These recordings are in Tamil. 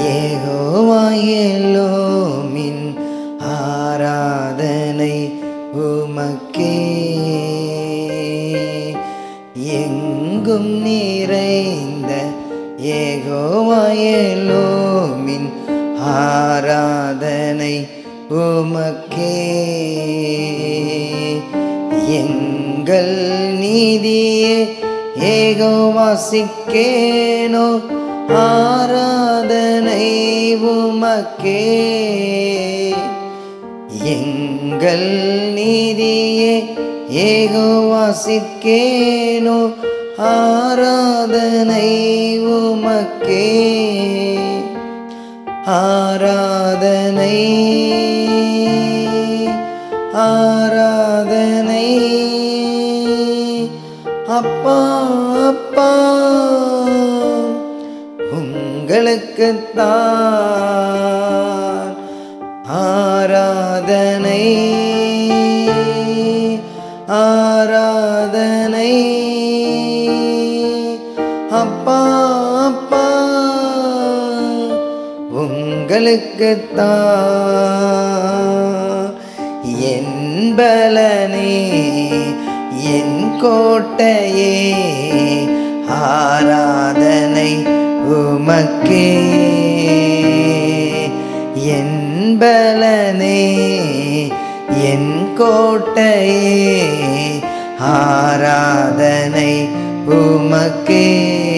யெகோவா எல்லோமின் ஆராதனை உமக்கே. எங்கும் நிறைந்த யெகோவா எல்லோமின் ஆராதனை உமக்கே. எங்கள் நீதியே யெகோவா சிக்கேனோ ஆராதனை உமக்கே. எங்கள் நீதியே யெகோவா சிக்கேனோ ஆராதனை உமக்கே. ஆராதனை ஆராதனை அப்பா அப்பா உங்களுக்குத்தான் ஆராதனை ஆராதனை அப்பா அப்பா உங்களுக்குத்தான். என் பலனே என் கோட்டையே ஆராதனை உமக்கே. என் பலனே என் கோட்டையே ஆராதனை உமக்கே.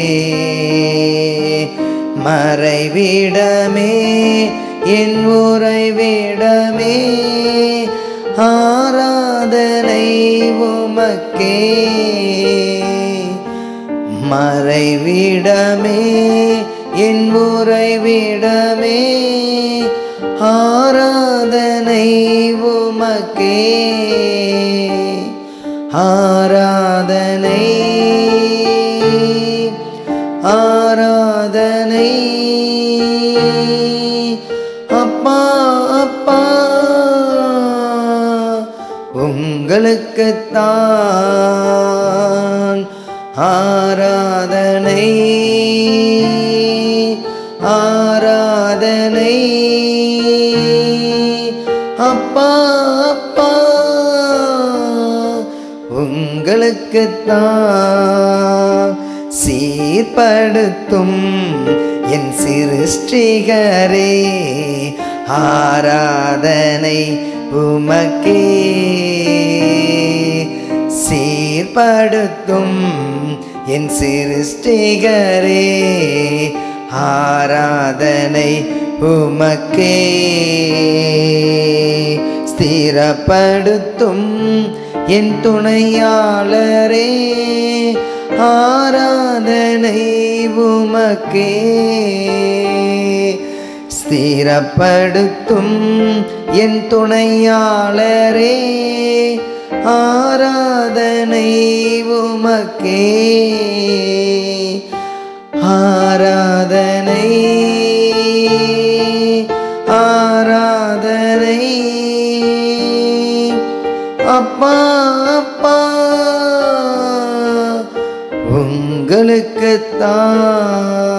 மறைவிடமே என் உறைவிடமே ஆராதனை உமக்கே. மறைவிடமே என் உறைவிடமே ஆராதனை உமக்கே. ஆராதனை ஆராதனை அப்பா அப்பா உங்களுக்குத்தான் ஆராதனை ஆராதனை அப்பா அப்பா உங்களுக்குத்தான். சீர்படுத்தும் என் சிருஷ்டிகரே ஆராதனை உமக்கே. சீர்படுத்தும் என் சிருஷ்டிகரே ஆராதனை உமக்கே. ஸ்திரப்படுத்தும் என் துணையாளரே ஆராதனை உமக்கே. ஸ்திரப்படுத்தும் என் துணையாளரே ஆராதனை உமக்கே. ஆராதனை ஆராதனை அப்பா அப்பா உங்களுக்குத்தான்.